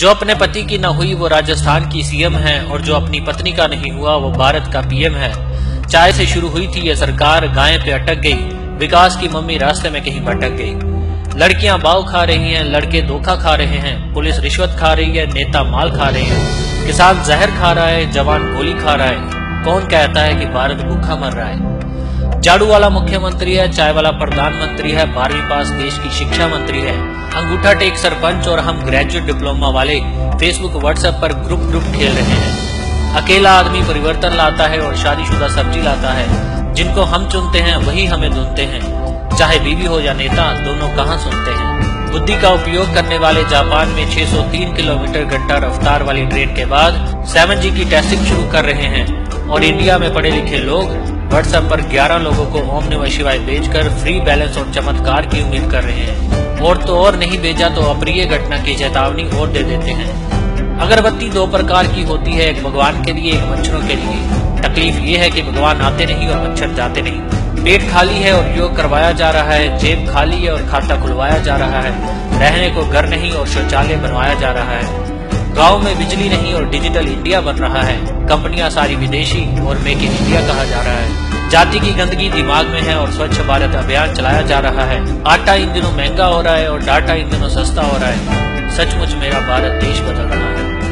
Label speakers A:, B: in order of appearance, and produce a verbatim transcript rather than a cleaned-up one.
A: जो अपने पति की न हुई वो राजस्थान की सीएम है, और जो अपनी पत्नी का नहीं हुआ वो भारत का पीएम है। चाय से शुरू हुई थी ये सरकार, गाय पे अटक गई, विकास की मम्मी रास्ते में कहीं भटक गई। लड़कियां बाव खा रही हैं, लड़के धोखा खा रहे हैं, पुलिस रिश्वत खा रही है, नेता माल खा रहे हैं, किसान जहर खा रहा है, जवान गोली खा रहा है। कौन कहता है कि भारत भूखा मर रहा है? झाड़ू वाला मुख्यमंत्री है, चाय वाला प्रधानमंत्री है, बारहवीं पास देश की शिक्षा मंत्री है, अंगूठा टेक सरपंच और हम ग्रेजुएट डिप्लोमा वाले फेसबुक व्हाट्सएप पर ग्रुप ग्रुप खेल रहे हैं। अकेला आदमी परिवर्तन लाता है और शादीशुदा सब्जी लाता है। जिनको हम चुनते हैं वही हमें धुनते हैं, चाहे बीवी हो या नेता, दोनों कहाँ सुनते हैं। बुद्धि का उपयोग करने वाले जापान में छह सौ तीन किलोमीटर घंटा रफ्तार वाली ट्रेन के बाद सेवन जी की टेस्टिंग शुरू कर रहे हैं, और इंडिया में पढ़े लिखे लोग व्हाट्सएप पर ग्यारह लोगों को ओम नमः शिवाय भेजकर फ्री बैलेंस और चमत्कार की उम्मीद कर रहे हैं। और तो और नहीं भेजा तो अप्रिय घटना की चेतावनी और दे देते हैं। अगरबत्ती दो प्रकार की होती है, एक भगवान के लिए, एक मच्छरों के लिए। तकलीफ ये है कि भगवान आते नहीं और मच्छर जाते नहीं। पेट खाली है और योग करवाया जा रहा है, जेब खाली है और खाता खुलवाया जा रहा है, रहने को घर नहीं और शौचालय बनवाया जा रहा है। गांव में बिजली नहीं और डिजिटल इंडिया बन रहा है। कंपनियां सारी विदेशी और मेक इन इंडिया कहा जा रहा है। जाति की गंदगी दिमाग में है और स्वच्छ भारत अभियान चलाया जा रहा है। आटा इन दिनों महंगा हो रहा है और डाटा इन दिनों सस्ता हो रहा है। सचमुच मेरा भारत देश बदल रहा है।